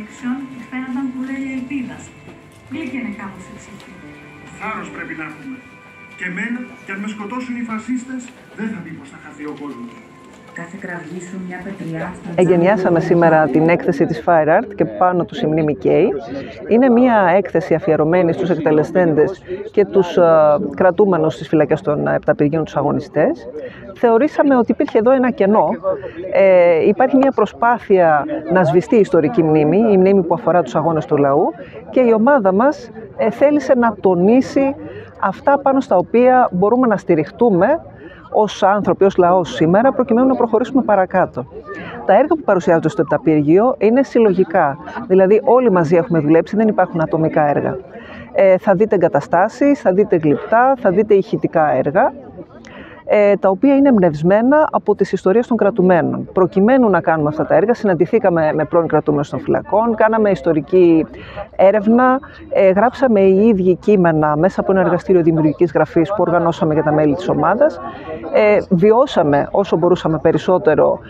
απόψεων φαίνονταν που λέει ελπίδα. Γλύκαινε κάπως η ψυχή. Θάρρος πρέπει να έχουμε. Και εμένα, κι αν με σκοτώσουν οι φασίστες, δεν θα δει πως θα χαθεί ο κόσμος. Κάθε κραυγή σου μια πετριά. Εγκαινιάσαμε σήμερα την έκθεση της Fire Art και πάνω του η μνήμη Κέι. Είναι μια έκθεση αφιερωμένη στους εκτελεστέντες και τους κρατούμενους στις φυλακές των επταπηργείων, τους αγωνιστές. Θεωρήσαμε ότι υπήρχε εδώ ένα κενό. Υπάρχει μια προσπάθεια να σβηστεί η ιστορική μνήμη, η μνήμη που αφορά τους αγώνες του λαού, και η ομάδα μας θέλησε να τονίσει αυτά πάνω στα οποία μπορούμε να στηριχτούμε ως άνθρωποι, ως λαός σήμερα, προκειμένου να προχωρήσουμε παρακάτω. Τα έργα που παρουσιάζονται στο επταπύργιο είναι συλλογικά, δηλαδή όλοι μαζί έχουμε δουλέψει, δεν υπάρχουν ατομικά έργα. Θα δείτε εγκαταστάσεις, θα δείτε γλυπτά, θα δείτε ηχητικά έργα, τα οποία είναι εμπνευσμένα από τις ιστορίες των κρατουμένων. Προκειμένου να κάνουμε αυτά τα έργα, συναντηθήκαμε με πρώην κρατούμενους των φυλακών, κάναμε ιστορική έρευνα, γράψαμε οι ίδιοι κείμενα μέσα από ένα εργαστήριο δημιουργικής γραφής που οργανώσαμε για τα μέλη της ομάδας. Βιώσαμε όσο μπορούσαμε περισσότερο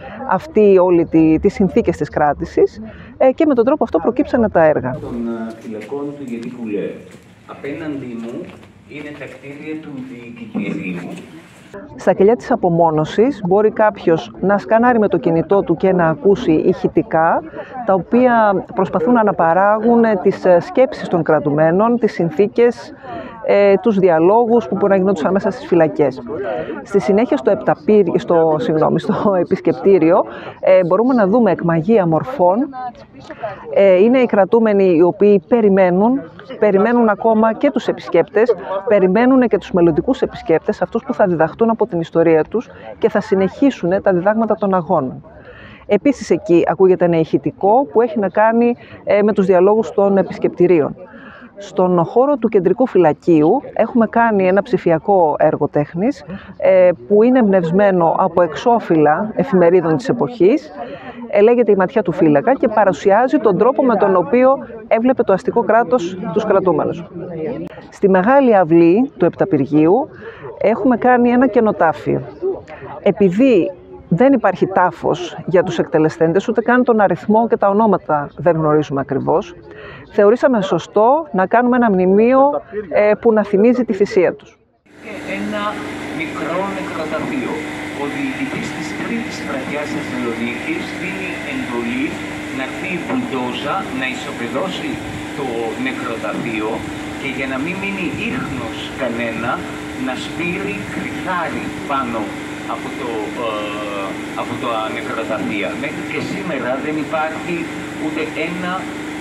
τις συνθήκες της κράτησης και με τον τρόπο αυτό προκύψανε τα έργα. Των φυλακών του Γετή Πουλέ. Απέναντί μου είναι τα κτίρια του διοικητηρίου. Στα κελιά της απομόνωσης μπορεί κάποιος να σκανάρει με το κινητό του και να ακούσει ηχητικά, τα οποία προσπαθούν να αναπαράγουν τις σκέψεις των κρατουμένων, τις συνθήκες, τους διαλόγους που μπορεί να γινόντουσαν μέσα στις φυλακές. Στη συνέχεια στο επισκεπτήριο μπορούμε να δούμε εκμαγεία μορφών. Είναι οι κρατούμενοι οι οποίοι περιμένουν ακόμα και τους επισκέπτες, περιμένουν και τους μελλοντικούς επισκέπτες, αυτούς που θα διδαχτούν από την ιστορία τους και θα συνεχίσουν τα διδάγματα των αγώνων. Επίσης εκεί ακούγεται ένα ηχητικό που έχει να κάνει με τους διαλόγους των επισκεπτηρίων. Στον χώρο του κεντρικού φυλακίου έχουμε κάνει ένα ψηφιακό έργο τέχνης που είναι εμπνευσμένο από εξώφυλλα εφημερίδων της εποχής. Λέγεται «Η ματιά του φύλακα» και παρουσιάζει τον τρόπο με τον οποίο έβλεπε το αστικό κράτος τους κρατούμενους. Στη μεγάλη αυλή του επταπηργείου έχουμε κάνει ένα κενοτάφιο. Επειδή δεν υπάρχει τάφος για τους εκτελεστέντες, ούτε καν τον αριθμό και τα ονόματα δεν γνωρίζουμε ακριβώς, θεωρήσαμε σωστό να κάνουμε ένα μνημείο που να θυμίζει τη θυσία τους. Ένα μικρό νεκροταφείο. Ο διοικητής της τρίτης στρατιάς της Θεσσαλονίκης δίνει εντολή να έρθει η μπουλντόζα να ισοπεδώσει το νεκροταφείο και για να μην μείνει ίχνος κανένα, να σπείρει κρυθάρι πάνω από τα νεκροταφεία. Μέχρι και σήμερα δεν υπάρχει ούτε ένα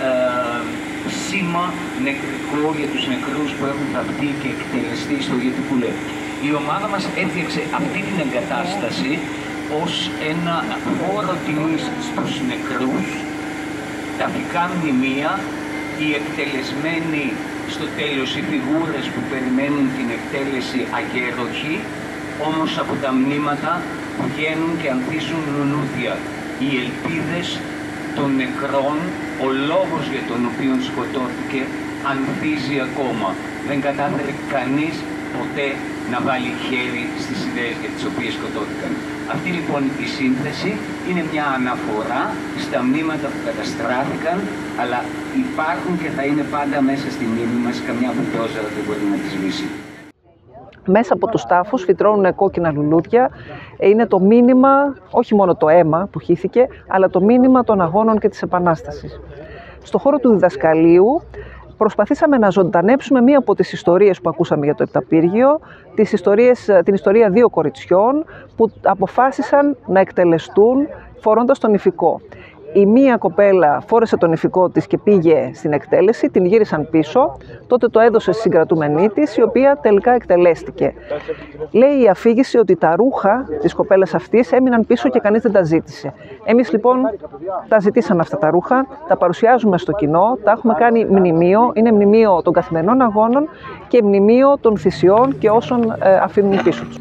σήμα νεκρικό για τους νεκρούς που έχουν θαυτεί και εκτελεστεί στο Γετή Πουλέ. Η ομάδα μας έφτιαξε αυτή την εγκατάσταση ως ένα χώρο τιμής στους νεκρούς, ταφικά μνημεία, οι εκτελεσμένοι στο τέλος, οι φιγούρες που περιμένουν την εκτέλεση αγέροχοι, όμως από τα μνήματα βγαίνουν και ανθίζουν λουλούδια. Οι ελπίδες των νεκρών, ο λόγος για τον οποίο σκοτώθηκε, ανθίζει ακόμα. Δεν κατάφερε κανείς ποτέ να βάλει χέρι στις ιδέες για τις οποίες σκοτώθηκαν. Αυτή λοιπόν η σύνθεση είναι μια αναφορά στα μνήματα που καταστράφηκαν, αλλά υπάρχουν και θα είναι πάντα μέσα στη μνήμη μας. Καμιά μπουλντόζα δεν μπορεί να τις σβήσει. Μέσα από τους τάφους φυτρώνουν κόκκινα λουλούδια. Είναι το μήνυμα, όχι μόνο το αίμα που χύθηκε, αλλά το μήνυμα των αγώνων και της Επανάστασης. Στο χώρο του διδασκαλίου προσπαθήσαμε να ζωντανέψουμε μία από τις ιστορίες που ακούσαμε για το επταπύργιο, την ιστορία δύο κοριτσιών που αποφάσισαν να εκτελεστούν φορώντας τον ιφικό. Η μία κοπέλα φόρεσε τον ιφικό της και πήγε στην εκτέλεση, την γύρισαν πίσω, τότε το έδωσε στη συγκρατούμενή της, η οποία τελικά εκτελέστηκε. Λέει η αφήγηση ότι τα ρούχα της κοπέλας αυτής έμειναν πίσω και κανείς δεν τα ζήτησε. Εμείς λοιπόν τα ζητήσαμε αυτά τα ρούχα, τα παρουσιάζουμε στο κοινό, τα έχουμε κάνει μνημείο, είναι μνημείο των καθημερινών αγώνων και μνημείο των θυσιών και όσων αφήνουν πίσω τους.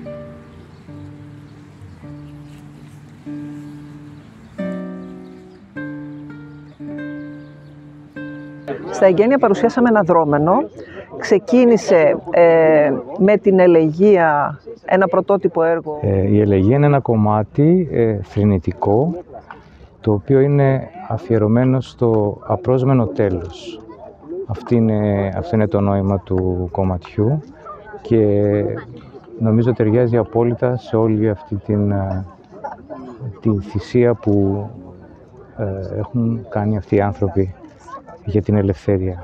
Στα εγγένεια παρουσιάσαμε ένα δρόμενο. Ξεκίνησε με την Ελεγεία, ένα πρωτότυπο έργο. Η Ελεγεία είναι ένα κομμάτι θρηνητικό, το οποίο είναι αφιερωμένο στο απρόσμενο τέλος. Αυτό είναι το νόημα του κομματιού και νομίζω ταιριάζει απόλυτα σε όλη αυτή τη θυσία που έχουν κάνει αυτοί οι άνθρωποι για την ελευθερία.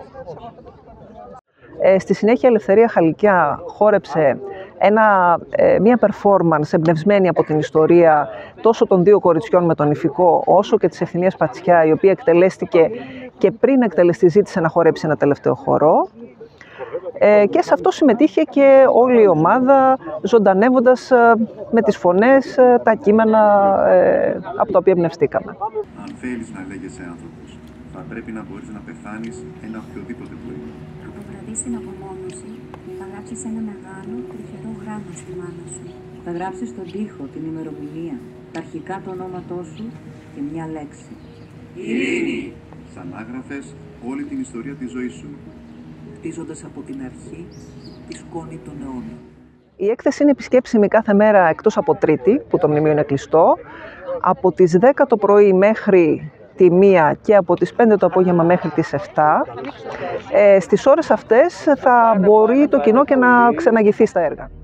Στη συνέχεια η Ελευθερία Χαλικιά χόρεψε μία performance εμπνευσμένη από την ιστορία τόσο των δύο κοριτσιών με τον Ιφικό όσο και της Ευθυμίας Πατσιά, η οποία εκτελέστηκε και πριν εκτελεστεί ζήτησε να χορέψει ένα τελευταίο χορό. Και σε αυτό συμμετείχε και όλη η ομάδα, ζωντανεύοντας με τις φωνές τα κείμενα από τα οποία εμπνευστήκαμε. Αν θέλεις να λέγεσαι άνθρωπος, θα πρέπει να μπορείς να πεθάνεις ένα οποιοδήποτε πρωί. Από βραδύ στην απομόνωση, θα γράψεις ένα μεγάλο τρυφερό γράμμα στη μάνα σου. Θα γράψεις στον τοίχο την ημερομηνία, τα αρχικά το ονόματό σου και μια λέξη. Ειρήνη! Σαν άγραφες όλη την ιστορία της ζωής σου. Χτίζοντας από την αρχή τη σκόνη των αιώνων. Η έκθεση είναι επισκέψιμη κάθε μέρα εκτός από Τρίτη, που το μνημείο είναι κλειστό, από τις 10 το πρωί μέχρι τη 1 και από τις 5 το απόγευμα μέχρι τις 7. Στις ώρες αυτές θα μπορεί το κοινό και να ξεναγηθεί στα έργα.